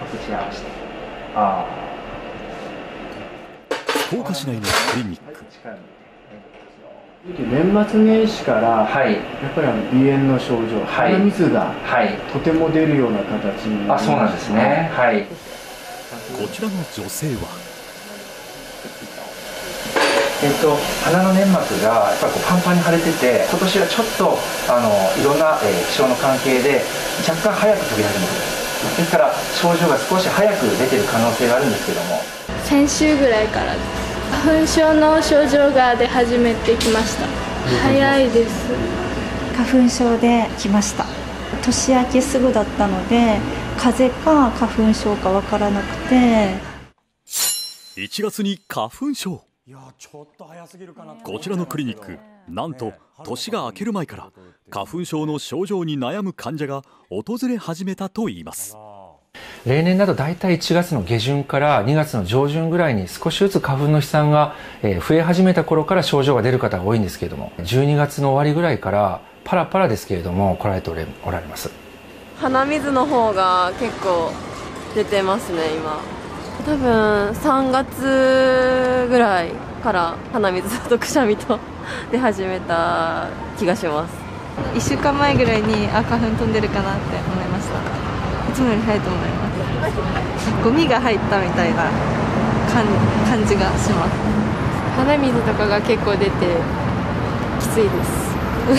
ち合わせて。あ福岡市内のクリニック。 年末年始からはい。 やっぱり鼻炎の症状、 はい鼻水がはい。 とても出るような形になりました。 そうなんですね。はい。 こちらの女性は鼻の粘膜がやっぱりこうパンパンに腫れてて、今年はちょっといろんな、気象の関係で若干早く飛び始めてる。ですから症状が少し早く出てる可能性があるんですけども。 先週ぐらいから花粉症の症状が出始めてきました。早いです。 花粉症で来ました。年明けすぐだったので風邪か花粉症か分からなくて、 1月に花粉症。 いやちょっと早すぎるかな。 こちらのクリニック、なんと年が明ける前から花粉症の症状に悩む患者が訪れ始めたといいます。 例年だと大体1月の下旬から2月の上旬ぐらいに少しずつ花粉の飛散が増え始めた頃から症状が出る方が多いんですけれども、12月の終わりぐらいからパラパラですけれども来られておられます。 鼻水の方が結構出てますね。今多分3月ぐらいから鼻水とくしゃみと出始めた気がします。 1週間前ぐらいに花粉飛んでるかなって思いました。いつもより早いと思います。ゴミが入ったみたいな感じがします。 鼻水とかが結構出てきついです。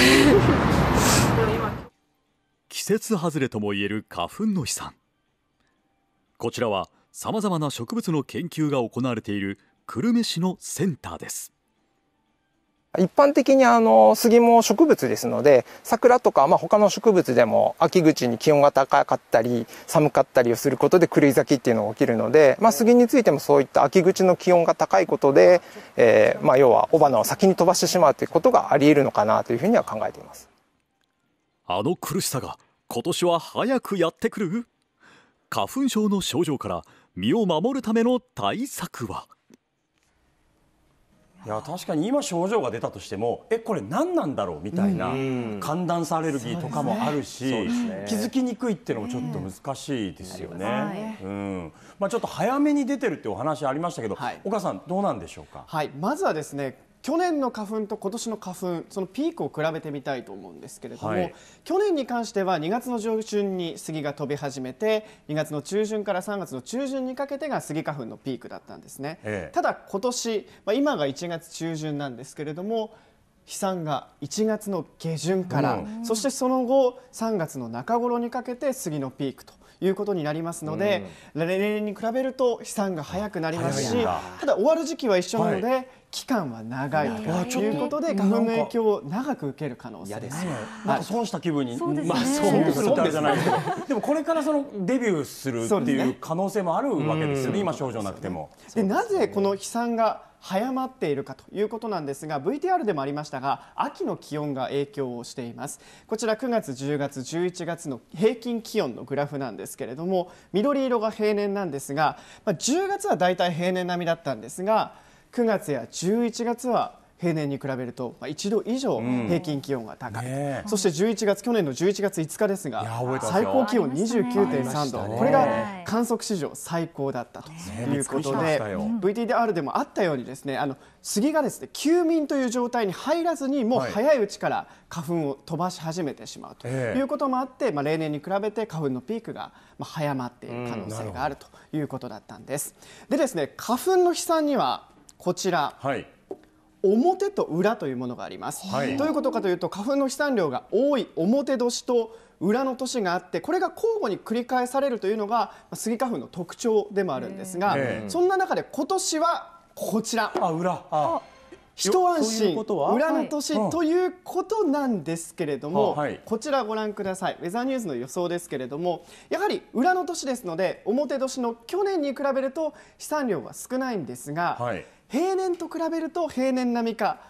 季節外れともいえる花粉の飛散。こちらはさまざまな植物の研究が行われている久留米市のセンターです。 一般的に杉も植物ですので、桜とか、他の植物でも秋口に気温が高かったり寒かったりをすることで狂い咲きっていうのが起きるので、杉についてもそういった秋口の気温が高いことで、要は雄花を先に飛ばしてしまうということがあり得るのかなというふうには考えています。 あの苦しさが今年は早くやってくる？花粉症の症状から身を守るための対策は？ いや確かに今症状が出たとしてもこれ何なんだろうみたいな、寒暖差アレルギーとかもあるし、気づきにくいっていうのもちょっと難しいですよね。ちょっと早めに出てるってお話ありましたけど、岡さんどうなんでしょうか。 まずはですね、去年の花粉と今年の花粉、そのピークを比べてみたいと思うんですけれども、去年に関しては2月の上旬に杉が飛び始めて、2月の中旬から3月の中旬にかけてが杉花粉のピークだったんですね。ただ今年、今が1月中旬なんですけれども、飛散が1月の下旬から、そしてその後3月の中頃にかけて杉のピークということになりますので、例年に比べると飛散が早くなりますし、ただ終わる時期は一緒なので、期間は長いということで花粉の影響を長く受ける可能性です。 損した気分に損するってあれじゃないけど、でもこれからそのデビューするっていう可能性もあるわけですよね。今症状なくても。 でなぜこの飛散が早まっているかということなんですが、 VTR でもありましたが秋の気温が影響をしています。こちら9月10月11月の平均気温のグラフなんですけれども、緑色が平年なんですが、10月はだいたい平年並みだったんですが、9月や11月は平年に比べると1度以上平均気温が高い、そして11月、去年の11月5日ですが最高気温 29.3 度、これが観測史上最高だったということで、 VTR でもあったようにですね、杉がですね休眠という状態に入らずにもう早いうちから花粉を飛ばし始めてしまうということもあって、例年に比べて花粉のピークが早まっている可能性があるということだったんです。でですね、花粉の飛散にはこちら、表と裏というものがあります。どういうことかというと、花粉の飛散量が多い表年と裏の年があって、これが交互に繰り返されるというのがスギ花粉の特徴でもあるんですが、そんな中で今年はこちら、一安心裏の年ということなんですけれども、こちらご覧ください。ウェザーニューズの予想ですけれども、やはり裏の年ですので表年の去年に比べると飛散量は少ないんですが、平年と比べると平年並みか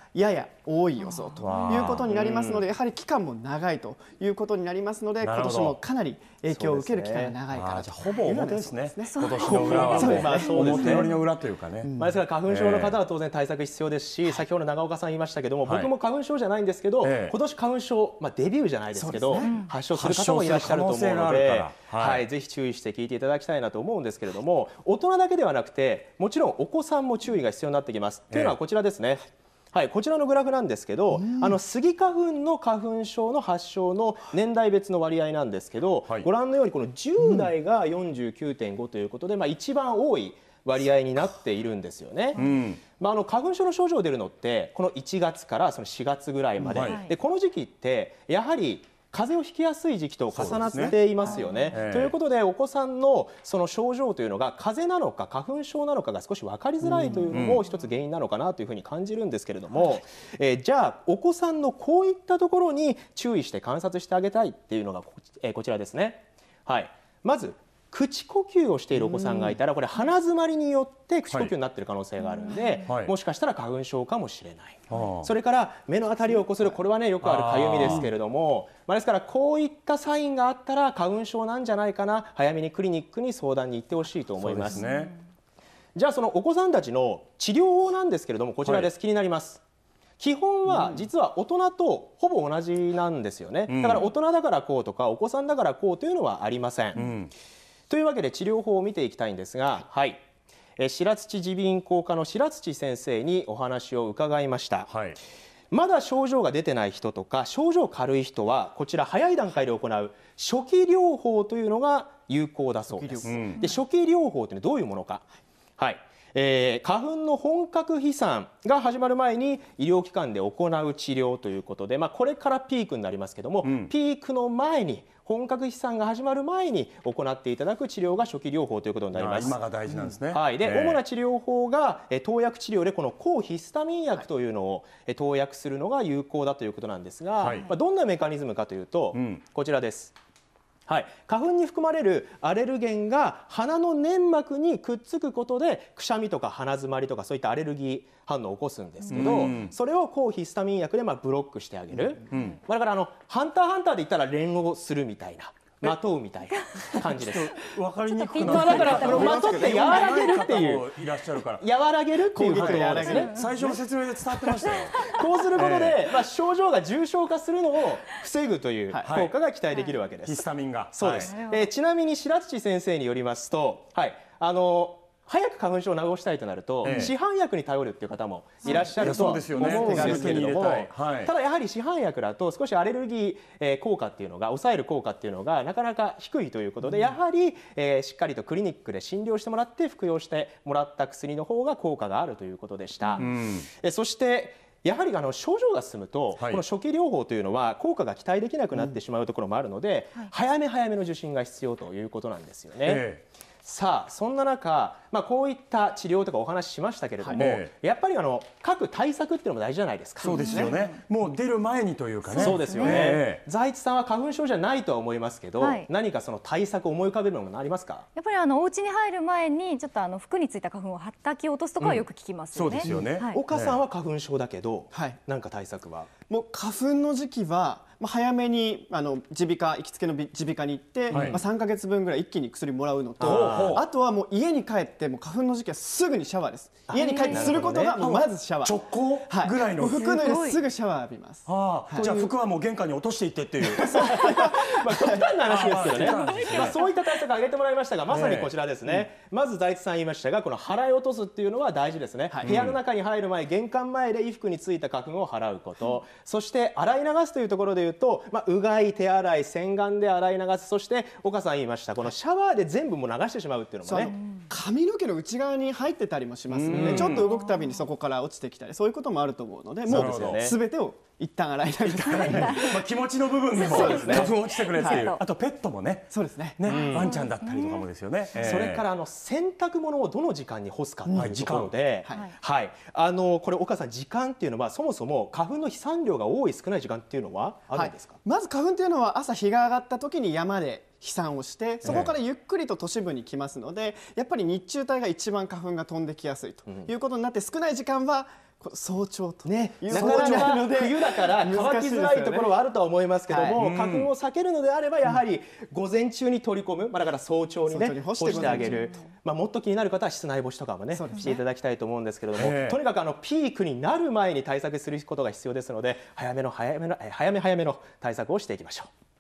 やや多い予想ということになりますので、やはり期間も長いということになりますので、今年もかなり影響を受ける期間が長いからと。 ほぼ表ですね。今年の裏は表寄りの裏というかね。 ですから花粉症の方は当然対策必要ですし、先ほど長岡さん言いましたけども、僕も花粉症じゃないんですけど、今年花粉症デビューじゃないですけど発症する方もいらっしゃると思うので、ぜひ注意して聞いていただきたいなと思うんですけれども、大人だけではなくてもちろんお子さんも注意が必要になってきます。というのはこちらですね。こちらのグラフなんですけど、スギ花粉の花粉症の発症の年代別の割合なんですけど、ご覧のようにこの10代が 49.5 ということで、一番多い割合になっているんですよね。花粉症の症状が出るのってこの1月からその4月ぐらいまで、でこの時期ってやはり風邪をひきやすい時期と重なっていますよね。ということでお子さんのその症状というのが風邪なのか花粉症なのかが少し分かりづらいというのも一つ原因なのかなというふうに感じるんですけれども、じゃあお子さんのこういったところに注意して観察してあげたいっていうのがこちらですね。まず口呼吸をしているお子さんがいたら、これ鼻詰まりによって口呼吸になっている可能性があるので、もしかしたら花粉症かもしれない。それから目のあたりをこする、これはねよくあるかゆみですけれども、ですからこういったサインがあったら花粉症なんじゃないかな、早めにクリニックに相談に行ってほしいと思います。じゃあそのお子さんたちの治療法なんですけれども、こちらです。気になります。基本は実は大人とほぼ同じなんですよね。だから大人だからこうとかお子さんだからこうというのはありません。というわけで治療法を見ていきたいんですが、白土耳鼻咽喉科の白土先生にお話を伺いました。まだ症状が出てない人とか症状軽い人はこちら早い段階で行う初期療法というのが有効だそうです。で初期療法というのはどういうものか。花粉の本格飛散が始まる前に医療機関で行う治療ということで、これからピークになりますけども、ピークの前に本格飛散が始まる前に行っていただく治療が初期療法ということになります。 今が大事なんですね。 で主な治療法が投薬治療でこの抗ヒスタミン薬というのを投薬するのが有効だということなんですが、どんなメカニズムかというと、こちらです。花粉に含まれるアレルゲンが鼻の粘膜にくっつくことでくしゃみとか鼻詰まりとかそういったアレルギー反応を起こすんですけど、それを抗ヒスタミン薬でブロックしてあげる。だからハンターハンターで言ったら連合するみたいな、まとうみたいな感じです。 分かりにくくなってだからまとって和らげるっていういらっしゃるから和らげるっていうことですね。 最初の説明で伝わってましたよ。 こうすることで症状が重症化するのを防ぐという効果が期待できるわけです。 ヒスタミンが。 そうです。ちなみに白土先生によりますと、早く花粉症を治したいとなると、市販薬に頼るっていう方もいらっしゃると思うんですけれども、ただやはり市販薬だと少しアレルギー効果っていうのが抑える効果っていうのがなかなか低いということで、やはりしっかりとクリニックで診療してもらって服用してもらった薬の方が効果があるということでした。そしてやはり症状が進むと、この初期療法というのは効果が期待できなくなってしまうところもあるので、早め早めの受診が必要ということなんですよね。さあそんな中、こういった治療とかお話ししましたけれども、やっぱり各対策っていうのも大事じゃないですか。 そうですよね。もう出る前にというかね。 そうですよね。財津さんは花粉症じゃないとは思いますけど、何かその対策を思い浮かべるものありますか？ やっぱりお家に入る前にちょっと服についた花粉をはたき落とすとかはよく聞きますよね。 そうですよね。岡さんは花粉症だけど、何か対策は？ もう花粉の時期は早めに耳鼻科行きつけの耳鼻科に行って、3ヶ月分ぐらい一気に薬もらうのと、あとはもう家に帰ってもう花粉の時期はすぐにシャワーです。家に帰ってすることがまずシャワー。 直行ぐらいの。 服脱いですぐシャワー浴びます。 じゃあ服はもう玄関に落としていってっていう。 極端な話ですけどね。そういった対策を挙げてもらいましたが、まさにこちらですね。まず財津さん言いましたが、この払い落とすっていうのは大事ですね。部屋の中に入る前、玄関前で衣服についた花粉を払うこと。そして洗い流すというところでいうと、うがい、手洗い、洗顔で洗い流す。そして岡さん言いましたこのシャワーで全部も流してしまうっていうのもね、 髪の毛の内側に入ってたりもしますので、ちょっと動くたびにそこから落ちてきたり、そういうこともあると思うので、もう全てを一旦洗い流す。 気持ちの部分でも花粉落ちてくれっていう。あとペットもね。 そうですね。 ワンちゃんだったりとかもですよね。 それから洗濯物をどの時間に干すかというところで、これ岡さん時間っていうのはそもそも花粉の飛散量が多い少ない時間っていうのはあるんですか？ まず花粉っていうのは朝日が上がった時に山で飛散をしてそこからゆっくりと都市部に来ますので、やっぱり日中帯が一番花粉が飛んできやすいということになって、少ない時間は早朝というなかなか冬だから乾きづらいところはあるとは思いますけども、花粉を避けるのであればやはり午前中に取り込む、だから早朝にね干してあげる、もっと気になる方は室内干しとかもねしていただきたいと思うんですけれども、とにかくピークになる前に対策することが必要ですので、早めの対策をしていきましょう。